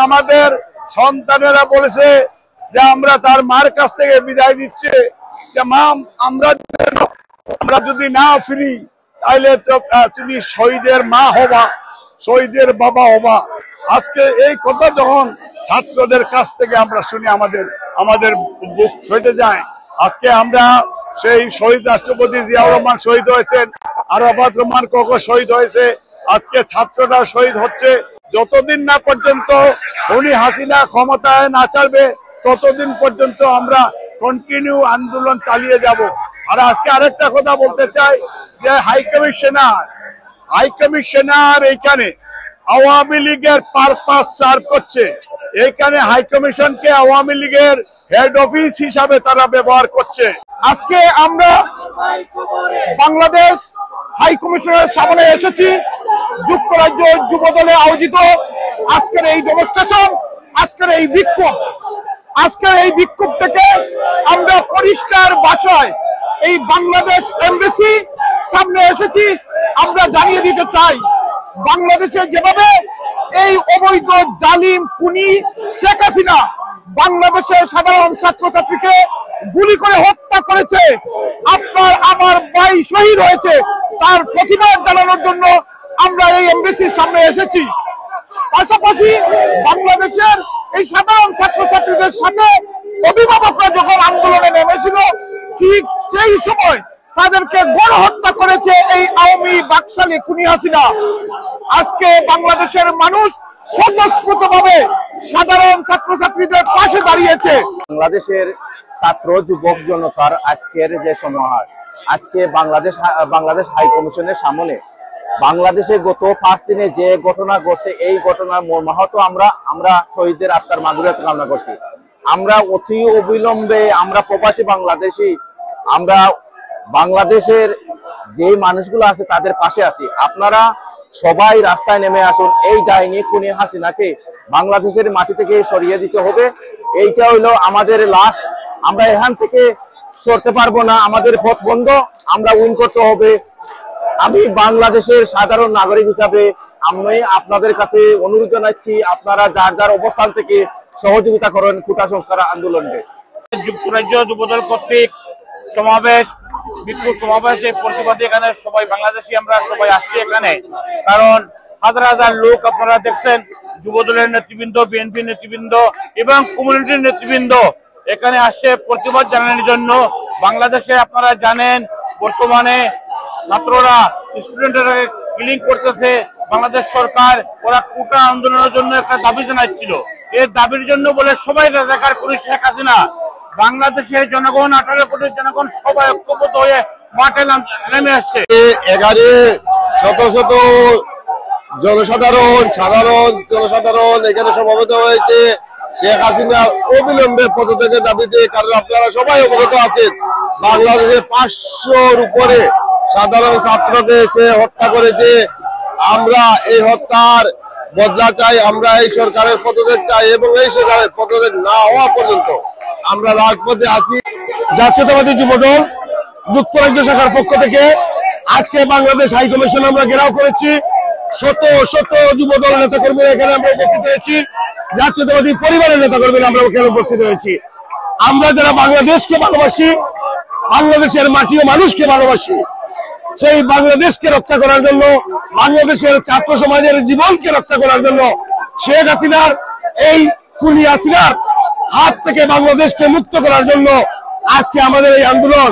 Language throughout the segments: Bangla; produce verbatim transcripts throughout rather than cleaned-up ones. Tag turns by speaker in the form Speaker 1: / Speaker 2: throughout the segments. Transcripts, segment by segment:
Speaker 1: আমাদের সন্তানেরা বলেছে যে আমরা তার মার কাছ থেকে বিদায় নিচ্ছে যে মা আমরা আমরা যদি না ফিরি তাহলে তুমি শহীদের মা হবা, শহীদের বাবা হবা। আজকে এই কথা যখন ছাত্রদের কাছ থেকে আমরা শুনি আমাদের আমাদের বুক ফেটে যায়। আজকে আমরা সেই শহীদ রাষ্ট্রপতি জিয়াউর রহমান শহীদ হয়েছেন, আরাফাত রহমান কোকো শহীদ হয়েছে, আজকে ছাত্ররা শহীদ হচ্ছে। যতদিন না পর্যন্ত খুনি হাসিনা ক্ষমতায় না চালবে ততদিন পর্যন্ত আমরা কন্টিনিউ আন্দোলন চালিয়ে যাব। আর আজকে আরেকটা কথা বলতে চাই যে হাই কমিশনার হাই কমিশনার এইখানে আওয়ামী লীগের পারপাস সার্ভ করছে। এইখানে হাই কমিশনকে আওয়ামী লীগের হেড অফিস হিসাবে তারা ব্যবহার করছে।
Speaker 2: আজকে আমরা বাংলাদেশ হাই কমিশনের সামনে এসেছি যুক্তরাজ্য যুব দলে আয়োজিত আজকের এই ডেমনস্ট্রেশন, আজকের এই বিক্ষোভ আজকের এই বিক্ষোভ থেকে আমরা পরিষ্কার ভাষায় এই বাংলাদেশ এমবেসি সামনে এসেছি। আমরা জানিয়ে দিতে চাই বাংলাদেশে যেভাবে এই অবৈধ জালিম খুনি শেখ হাসিনা বাংলাদেশের সাধারণ ছাত্রছাত্রীকে গুলি করে হত্যা করেছে, আপনার আমার ভাই শহীদ হয়েছে, তার প্রতিবাদ জানানোর জন্য আমরা এই এমবেসির সামনে এসেছি। পাশাপাশি বাংলাদেশের এই সাধারণ ছাত্রছাত্রীদের সাথে অভিভাবকরা যখন আন্দোলনে নেমেছিল ঠিক সেই সময় তাদেরকে গণহত্যা করেছে এই আওয়ামী বাকশালী খুনি হাসিনা। আজকে বাংলাদেশের মানুষ স্বতঃস্ফূর্তভাবে সাধারণ ছাত্রছাত্রীদের পাশে দাঁড়িয়েছে।
Speaker 3: বাংলাদেশের ছাত্র যুবক জনতার আজকের যে সমাহার, আজকে বাংলাদেশ বাংলাদেশ হাই কমিশনের সামনে বাংলাদেশে গত পাঁচ দিনে যে ঘটনা ঘটছে এই ঘটনার মর্মাহত আমরা আমরা শহীদদের আত্মার মাগফিরাত কামনা করছি। আমরা অতি অবিলম্বে আমরা প্রবাসী বাংলাদেশি আমরা বাংলাদেশের যে মানুষগুলো আছে তাদের পাশে আছি। আপনারা সবাই রাস্তায় নেমে আসুন, এই ডাইনি খুনি হাসিনাকে বাংলাদেশের মাটি থেকে সরিয়ে দিতে হবে। এইটা হইলো আমাদের লাশ, আমরা এখান থেকে সরতে পারবো না, আমাদের পথ বন্ধ, আমরা উইন করতে হবে। আমি বাংলাদেশের সাধারণ নাগরিক হিসাবে আমি আপনাদের কাছে অনুরোধ জানাচ্ছি আপনারা যার যার অবস্থান থেকে সহযোগিতা করেন কোটা সংস্কার আন্দোলনকে।
Speaker 4: যুক্তরাজ্য যুবদল কর্তৃক সমাবেশ বিক্ষোভ সমাবেশ এই প্রতিবাদে এখানে সবাই বাংলাদেশি আমরা সবাই আসছি এখানে, কারণ হাজার হাজার লোক আপনারা দেখছেন যুবদলের নেতৃবৃন্দ, বিএনপি নেতৃবৃন্দ এবং কমিউনিটির নেতৃবৃন্দ এখানে আসছে প্রতিবাদ জানানোর জন্য। বাংলাদেশে আপনারা জানেন বর্তমানে ছাত্ররা স্টুডেন্টরা কিলিং করতেছে, বাংলাদেশ সরকার ওরা কোটা আন্দোলনের জন্য একটা দাবি জানাচ্ছিল, এই দাবির জন্য বলে সবাই রাজাকার করে শেখ হাসিনা বাংলাদেশের জনগণ আঠারো কোটি জনগণ সবাই ঐক্যবদ্ধ হয়ে মাঠে নেমে আসছে।
Speaker 1: এখানে শত শত জনসাধারণ সাধারণ জনসাধারণ এখানে সমবেত হয়েছে শেখ হাসিনা অবিলম্বে পদত্যাগের দাবিতে। কারণ আপনারা সবাই অবগত আছেন বাংলাদেশে পাঁচশোর উপরে সাধারণ ছাত্রকে সে হত্যা করেছে। আমরা এই হত্যার বদলা চাই, আমরা এই সরকারের পদত্যাগ চাই এবং এই সরকারের পদত্যাগ না হওয়া পর্যন্ত আমরা রাজপথে আছি।
Speaker 2: জাতীয়তাবাদী যুবদল যুক্তরাজ্য শাখার পক্ষ থেকে আজকে বাংলাদেশ হাই কমিশন আমরা ঘেরাও করেছি। শত শত যুবদল নেতা কর্মীরা এখানে আমরা উপস্থিত হয়েছি, জাতীয়তাবাদী পরিবারের নেতা কর্মীরা আমরা এখানে উপস্থিত হয়েছি। আমরা যারা বাংলাদেশকে ভালোবাসি, বাংলাদেশের মাটি ও মানুষকে ভালোবাসি, সেই বাংলাদেশকে রক্ষা করার জন্য, বাংলাদেশের ছাত্র সমাজের জীবনকে রক্ষা করার জন্য, শেখ হাসিনার এই খুনি হাসিনার হাত থেকে বাংলাদেশকে মুক্ত করার জন্য আজকে আমাদের এই আন্দোলন।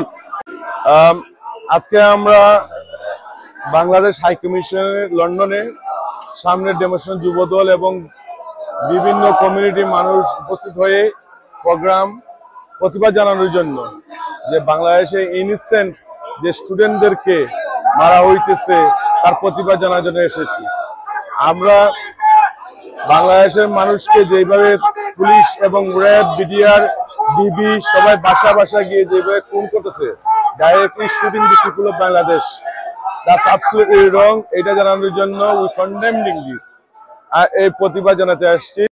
Speaker 1: আজকে আমরা বাংলাদেশ হাই কমিশনের লন্ডনে সামনে ডেমোস্ট্রেশন যুবদল এবং বিভিন্ন কমিউনিটির মানুষ উপস্থিত হয়ে প্রোগ্রাম প্রতিবাদ জানানোর জন্য যে বাংলাদেশে ইনিসেন্ট যে স্টুডেন্টদেরকে মারা হইতেছে তার প্রতিবাদ জানার জন্য এসেছি। আমরা বাংলাদেশের মানুষকে যেভাবে পুলিশ এবং র্যাব, বিডিআর, ডিবি সবাই বাসা বাসা গিয়ে যেভাবে খুন করতেছে, directly shooting the people of Bangladesh, that's absolutely wrong. এটা জানানোর জন্য উই কন্ডেমনিং দিস, আর এই প্রতিবাদ জানাতে আসছি।